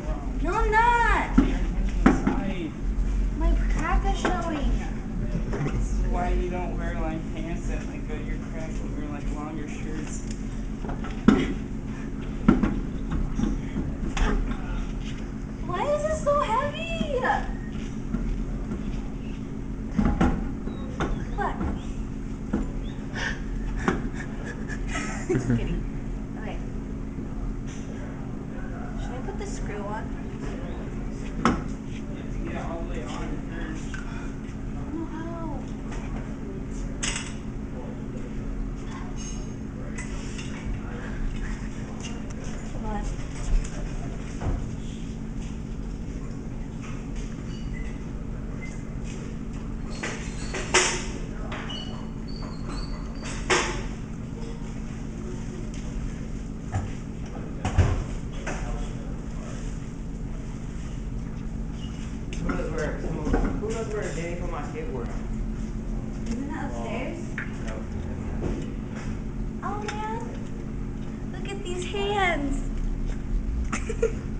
No, I'm not. My crack is showing. This is why you don't wear like pants that like go to your crack. You wear like longer shirts. Why is this so heavy? What? Just kidding. Okay. Should I put the screw on? You have to get it all the way on first. I don't know how. Come on. Who knows where Danny put my skateboard? Isn't that upstairs? No. Oh man. Look at these hands.